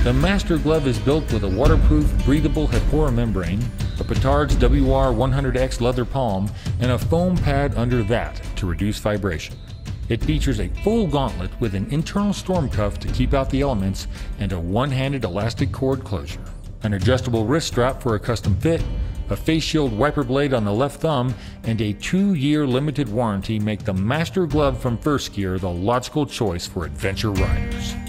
The Master Glove is built with a waterproof, breathable Hipora membrane, a Pittards WR100X leather palm, and a foam pad under that to reduce vibration. It features a full gauntlet with an internal storm cuff to keep out the elements and a one-handed elastic cord closure. An adjustable wrist strap for a custom fit, a Faceshield wiper blade on the left thumb, and a 2-year limited warranty make the Master Glove from Firstgear the logical choice for adventure riders.